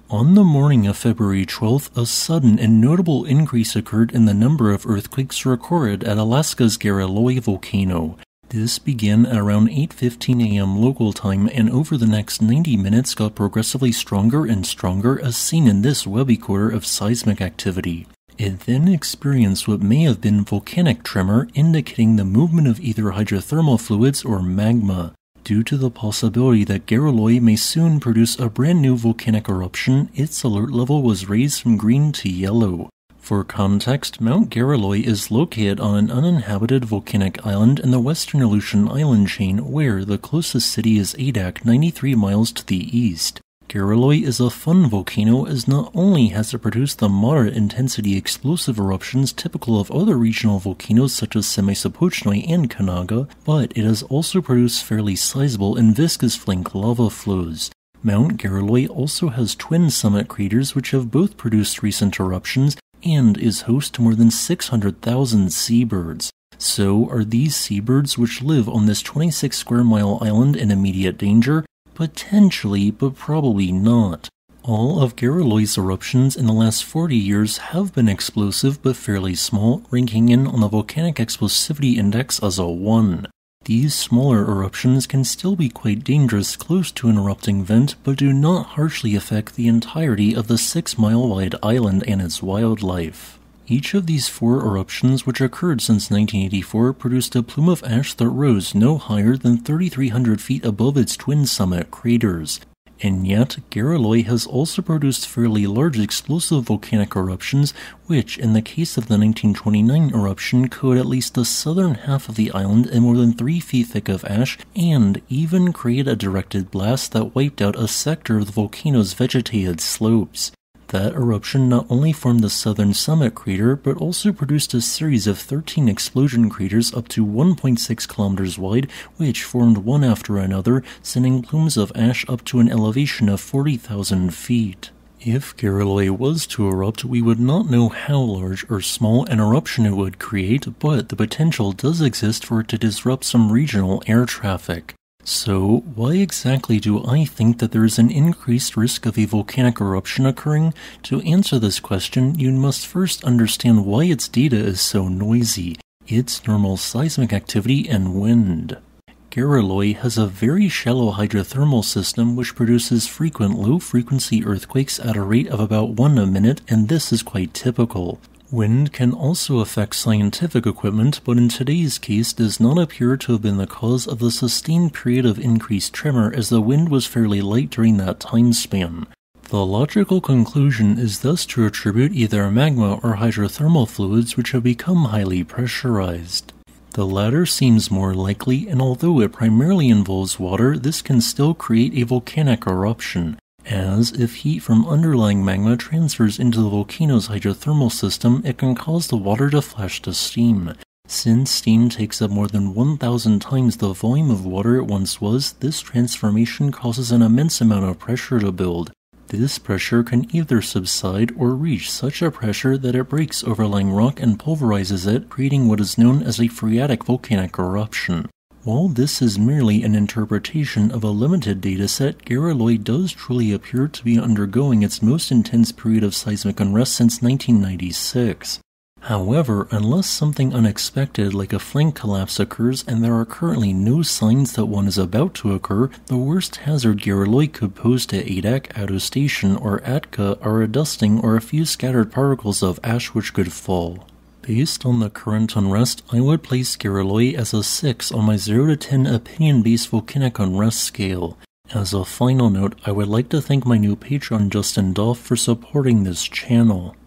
On the morning of February 12th, a sudden and notable increase occurred in the number of earthquakes recorded at Alaska's Gareloi Volcano. This began at around 8:15 a.m. local time and over the next 90 minutes got progressively stronger and stronger as seen in this webby quarter of seismic activity. It then experienced what may have been volcanic tremor, indicating the movement of either hydrothermal fluids or magma. Due to the possibility that Gareloi may soon produce a brand new volcanic eruption, its alert level was raised from green to yellow. For context, Mount Gareloi is located on an uninhabited volcanic island in the western Aleutian island chain where the closest city is Adak, 93 miles to the east. Gareloi is a fun volcano as not only has it produced the moderate intensity explosive eruptions typical of other regional volcanoes such as Semisopochnoi and Kanaga, but it has also produced fairly sizable and viscous flank lava flows. Mount Gareloi also has twin summit craters which have both produced recent eruptions and is host to more than 600,000 seabirds. So are these seabirds which live on this 26 square mile island in immediate danger? Potentially, but probably not. All of Gareloi's eruptions in the last 40 years have been explosive but fairly small, ranking in on the Volcanic Explosivity Index as a 1. These smaller eruptions can still be quite dangerous close to an erupting vent, but do not harshly affect the entirety of the 6-mile-wide island and its wildlife. Each of these 4 eruptions, which occurred since 1984, produced a plume of ash that rose no higher than 3,300 feet above its twin summit craters. And yet, Gareloi has also produced fairly large explosive volcanic eruptions, which, in the case of the 1929 eruption, coated at least the southern half of the island in more than 3 feet thick of ash, and even created a directed blast that wiped out a sector of the volcano's vegetated slopes. That eruption not only formed the southern summit crater, but also produced a series of 13 explosion craters up to 1.6 kilometers wide, which formed one after another, sending plumes of ash up to an elevation of 40,000 feet. If Gareloi was to erupt, we would not know how large or small an eruption it would create, but the potential does exist for it to disrupt some regional air traffic. So, why exactly do I think that there is an increased risk of a volcanic eruption occurring? To answer this question, you must first understand why its data is so noisy, its normal seismic activity and wind. Gareloi has a very shallow hydrothermal system which produces frequent low-frequency earthquakes at a rate of about 1 a minute, and this is quite typical. Wind can also affect scientific equipment, but in today's case does not appear to have been the cause of the sustained period of increased tremor as the wind was fairly light during that time span. The logical conclusion is thus to attribute either magma or hydrothermal fluids which have become highly pressurized. The latter seems more likely, and although it primarily involves water, this can still create a volcanic eruption, as if heat from underlying magma transfers into the volcano's hydrothermal system, it can cause the water to flash to steam. Since steam takes up more than 1,000 times the volume of water it once was, this transformation causes an immense amount of pressure to build. This pressure can either subside or reach such a pressure that it breaks overlying rock and pulverizes it, creating what is known as a phreatic volcanic eruption. While this is merely an interpretation of a limited dataset, Gareloi does truly appear to be undergoing its most intense period of seismic unrest since 1996. However, unless something unexpected like a flank collapse occurs and there are currently no signs that one is about to occur, the worst hazard Gareloi could pose to Adak, Addo Station, or Atka are a dusting or a few scattered particles of ash which could fall. Based on the current unrest, I would place Gareloi as a 6 on my 0 to 10 opinion-based volcanic unrest scale. As a final note, I would like to thank my new patron Justin Doff for supporting this channel.